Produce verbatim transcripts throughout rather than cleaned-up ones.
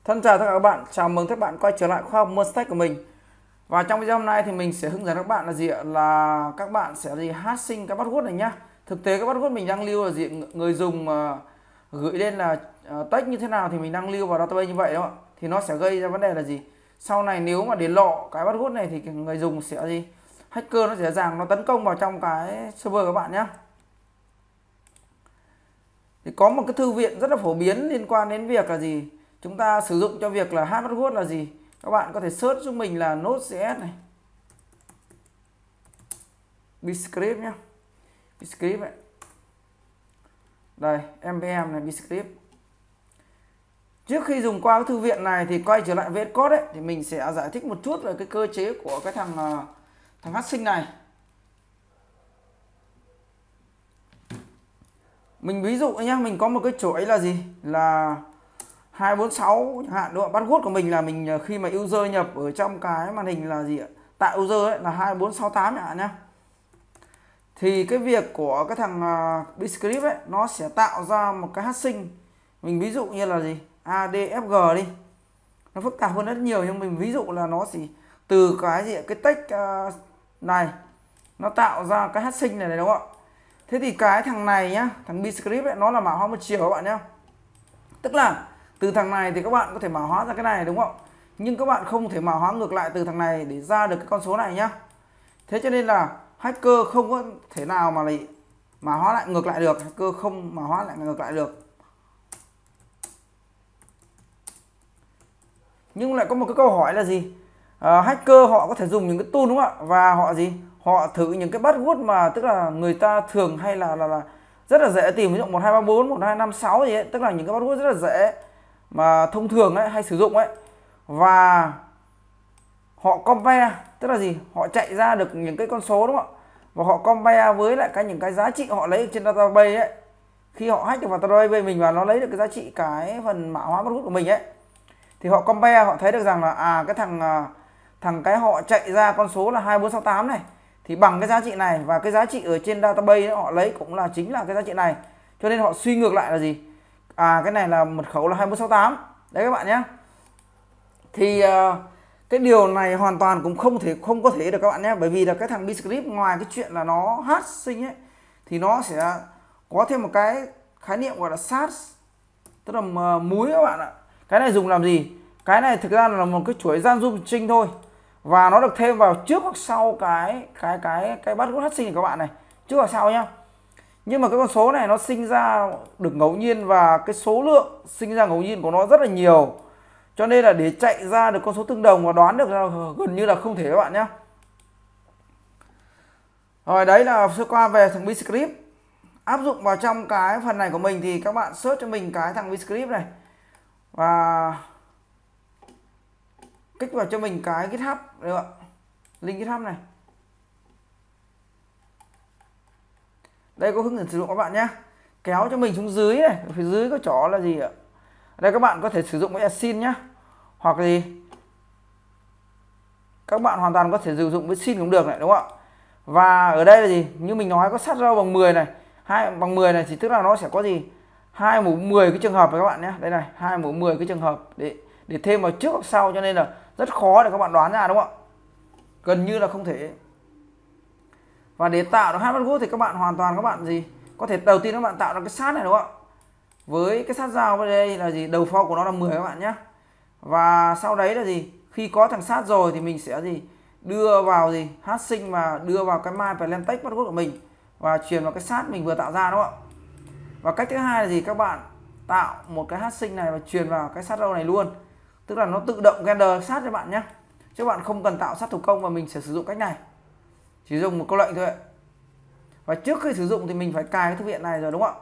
Thân chào tất cả các bạn, chào mừng các bạn quay trở lại khoa học Merstech của mình. Và trong video hôm nay thì mình sẽ hướng dẫn các bạn là gì ạ? Là các bạn sẽ gì hashing cái password này nhá. Thực tế cái password mình đang lưu là gì, người dùng uh, gửi lên là uh, text như thế nào thì mình đang lưu vào database như vậy đó. Thì nó sẽ gây ra vấn đề là gì? Sau này nếu mà để lộ cái password này thì người dùng sẽ gì? Hacker nó dễ dàng nó tấn công vào trong cái server các bạn nhé. Thì có một cái thư viện rất là phổ biến liên quan đến việc là gì? Chúng ta sử dụng cho việc là hash password là gì? Các bạn có thể search giúp mình là Node.js này, Bscript nhé, Bscript này. Đây, npm này, Bscript. Trước khi dùng qua cái thư viện này thì quay trở lại vê ét Code ấy, thì mình sẽ giải thích một chút về cái cơ chế của cái thằng thằng hashing này. Mình ví dụ nhé, mình có một cái chuỗi là gì? Là hai bốn sáu chẳng hạn, đúng không? Password của mình là mình khi mà user nhập ở trong cái màn hình là gì ạ? Tạo user ấy là hai bốn sáu tám chẳng hạn nhá. Thì cái việc của cái thằng uh, Bscript ấy nó sẽ tạo ra một cái hashing. Mình ví dụ như là gì? a đê ép giê đi. Nó phức tạp hơn rất nhiều nhưng mình ví dụ là nó chỉ từ cái gì ạ? Cái text uh, này nó tạo ra cái hashing này, này đúng không ạ? Thế thì cái thằng này nhá, thằng Bscript ấy nó là mã hóa một chiều các bạn nhá. Tức là từ thằng này thì các bạn có thể mã hóa ra cái này đúng không? Nhưng các bạn không thể mã hóa ngược lại từ thằng này để ra được cái con số này nhá. Thế cho nên là hacker không có thể nào mà lại mã hóa lại ngược lại được, hacker không mã hóa lại ngược lại được. Nhưng lại có một cái câu hỏi là gì? À, hacker họ có thể dùng những cái tool đúng không ạ? Và họ gì? Họ thử những cái password mà tức là người ta thường hay là là, là rất là dễ tìm, ví dụ một hai ba bốn, một hai năm sáu gì ấy, tức là những cái password rất là dễ mà thông thường ấy hay sử dụng ấy, và họ compare, tức là gì? Họ chạy ra được những cái con số đúng không ạ? Và họ compare với lại cái những cái giá trị họ lấy trên database ấy. Khi họ hack được vào database mình và nó lấy được cái giá trị cái phần mã hóa password của mình ấy, thì họ compare, họ thấy được rằng là à cái thằng thằng cái họ chạy ra con số là hai bốn sáu tám này thì bằng cái giá trị này, và cái giá trị ở trên database ấy, họ lấy cũng là chính là cái giá trị này, cho nên họ suy ngược lại là gì? À cái này là mật khẩu là hai bốn sáu tám đấy các bạn nhé. Thì uh, cái điều này hoàn toàn cũng không thể không có thể được các bạn nhé, bởi vì là cái thằng Bscript ngoài cái chuyện là nó hashing ấy thì nó sẽ có thêm một cái khái niệm gọi là sars, tức là múi các bạn ạ. Cái này dùng làm gì? Cái này thực ra là một cái chuỗi gian dung string thôi, và nó được thêm vào trước hoặc sau cái cái cái cái password hashing của các bạn này, trước hoặc sau nhá. Nhưng mà cái con số này nó sinh ra được ngẫu nhiên, và cái số lượng sinh ra ngẫu nhiên của nó rất là nhiều, cho nên là để chạy ra được con số tương đồng và đoán được là gần như là không thể các bạn nhé. Rồi đấy là sơ qua về thằng Bscript. Áp dụng vào trong cái phần này của mình thì các bạn search cho mình cái thằng Bscript này và kích vào cho mình cái GitHub được ạ, link GitHub này. Đây có hướng dẫn sử dụng các bạn nhé. Kéo cho mình xuống dưới này, phía dưới có chó là gì ạ? Đây các bạn có thể sử dụng với Async nhé, hoặc gì các bạn hoàn toàn có thể sử dụng với Sin cũng được này, đúng không ạ? Và ở đây là gì? Như mình nói có sát rau bằng mười này, hai bằng mười này thì tức là nó sẽ có gì? hai mũ mười cái trường hợp này các bạn nhé. Đây này, hai mũ mười cái trường hợp để để thêm vào trước hoặc sau, cho nên là rất khó để các bạn đoán ra đúng không ạ? Gần như là không thể. Và để tạo được hash password thì các bạn hoàn toàn các bạn gì? Có thể đầu tiên các bạn tạo ra cái sát này đúng không ạ? Với cái sát giao ở đây là gì? Đầu for của nó là mười các bạn nhé. Và sau đấy là gì? Khi có thằng sát rồi thì mình sẽ gì? Đưa vào gì? Hashing và đưa vào cái my plain text password của mình và truyền vào cái sát mình vừa tạo ra đúng không ạ? Và cách thứ hai là gì? Các bạn tạo một cái hashing này và truyền vào cái sát row này luôn. Tức là nó tự động render sát cho bạn nhé. Chứ bạn không cần tạo sát thủ công, và mình sẽ sử dụng cách này. Chỉ dùng một câu lệnh thôi ạ. Và trước khi sử dụng thì mình phải cài cái thư viện này rồi đúng không ạ?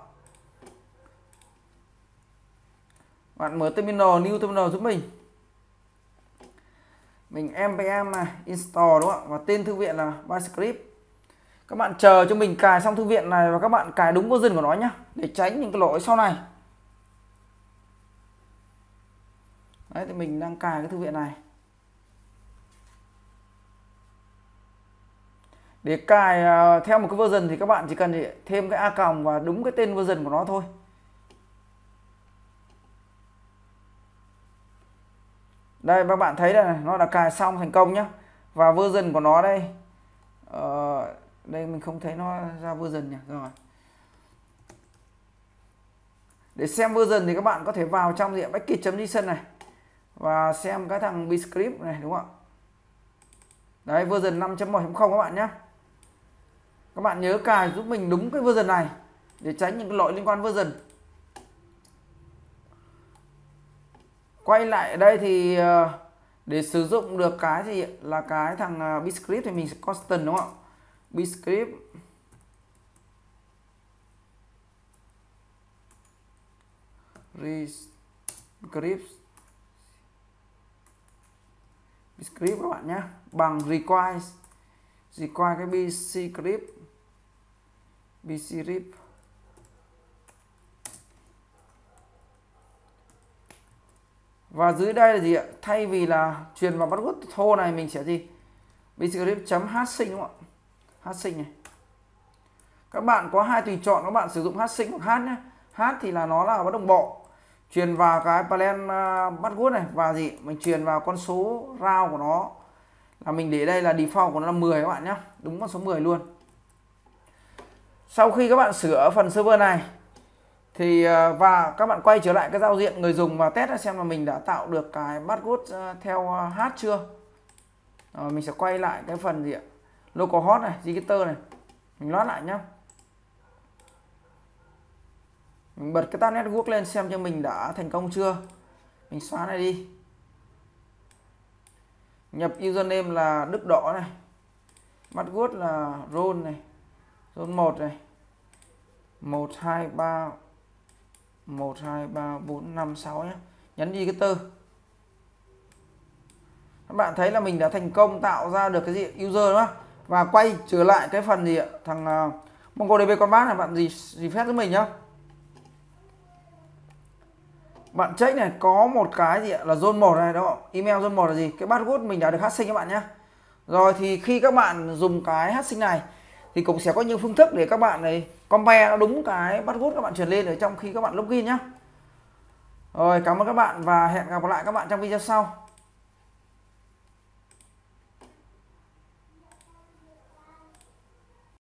Bạn mở terminal, new terminal giúp mình. Mình npm này, install đúng không ạ? Và tên thư viện là Bscript. Các bạn chờ cho mình cài xong thư viện này và các bạn cài đúng version của nó nhé, để tránh những cái lỗi sau này. Đấy thì mình đang cài cái thư viện này. Để cài uh, theo một cái version thì các bạn chỉ cần thêm cái a còng và đúng cái tên version của nó thôi. Đây các bạn thấy đây này, nó đã cài xong thành công nhá. Và version của nó đây, ờ, đây mình không thấy nó ra version nhỉ. Rồi, để xem version thì các bạn có thể vào trong diện package.json này và xem cái thằng bscript này, đúng không ạ? Đấy, version năm chấm một chấm không các bạn nhé. Các bạn nhớ cài giúp mình đúng cái version này để tránh những cái lỗi liên quan version. Quay lại ở đây thì để sử dụng được cái gì là cái thằng bscript thì mình sẽ constant, đúng không ạ? Bscript script script các bạn nhé, bằng require require cái bscript bscript và dưới đây là gì ạ? Thay vì là truyền vào password thô này, mình sẽ gì? Bscript chấm hashing, đúng không ạ? Hashing này. Các bạn có hai tùy chọn, các bạn sử dụng hashing hoặc hash nhé. Hash thì là nó là bất đồng bộ, truyền vào cái plan password này và gì? Mình truyền vào con số round của nó là mình để đây là default của nó là mười các bạn nhé, đúng con số mười luôn. Sau khi các bạn sửa phần server này thì và các bạn quay trở lại cái giao diện người dùng và test xem là mình đã tạo được cái password theo hash chưa. Rồi, mình sẽ quay lại cái phần gì ạ? Localhost này, register này, mình loát lại nhé. Mình bật cái tab network lên xem cho mình đã thành công chưa. Mình xóa này đi. Nhập username là Đức Đỏ này, password là Ron này, Ron một này, một hai ba một hai ba bốn năm sáu nhé. Nhấn register. Các bạn thấy là mình đã thành công tạo ra được cái gì user, đúng không? Và quay trở lại cái phần gì ạ? Thằng uh, MongoDB Combat này, bạn gì gì phép với mình nhá. Bạn check này, có một cái gì ạ? Là zone một này, đó. Email zone một là gì? Cái password mình đã được hashing các bạn nhé. Rồi thì khi các bạn dùng cái hashing này thì cũng sẽ có những phương thức để các bạn này compare nó đúng cái password các bạn truyền lên ở trong khi các bạn login nhé. Rồi, cảm ơn các bạn và hẹn gặp lại các bạn trong video sau.